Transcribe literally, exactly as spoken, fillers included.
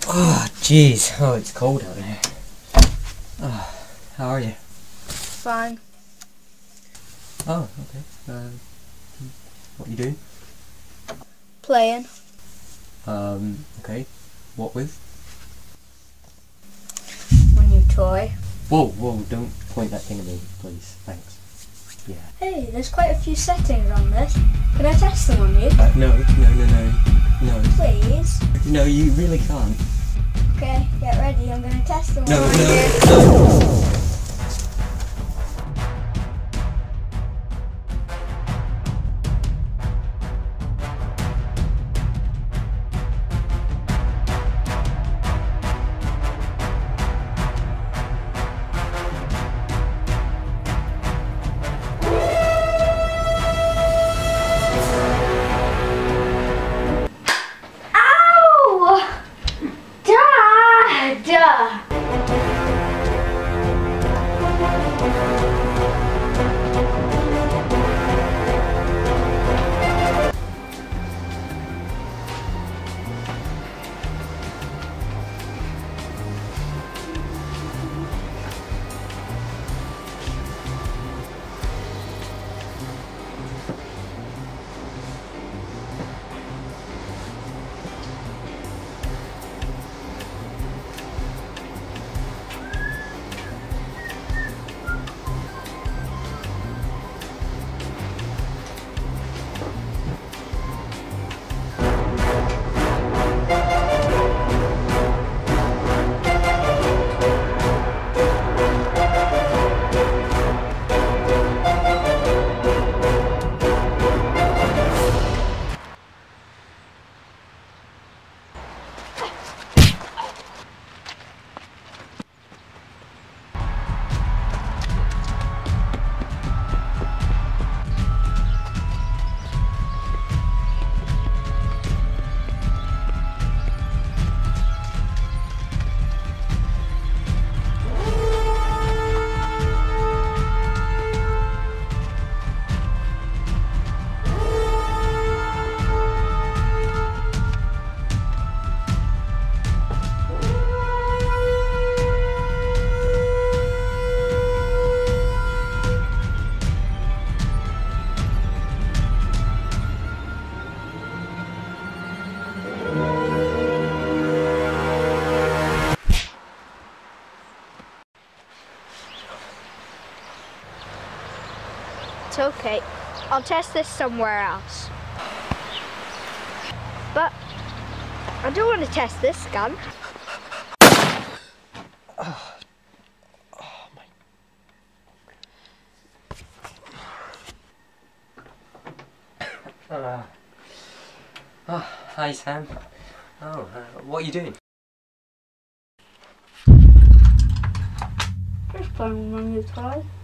Oh, jeez. Oh, it's cold out here. Oh, how are you? Fine. Oh, okay. Um, what are you doing? Playing. Um, okay. What with? My new toy. Whoa, whoa, don't point that thing at me, please. Thanks. Yeah. Hey, there's quite a few settings on this. Can I test them on you? Uh, no, no, no, no. No. Please? No, you really can't. Okay, get ready. I'm going to test them No, on you. no, no. Duh! It's okay. I'll test this somewhere else. But I don't want to test this gun. Oh, oh my. Uh, oh, hi Sam. Oh, uh, what are you doing? Just playing with my new toy.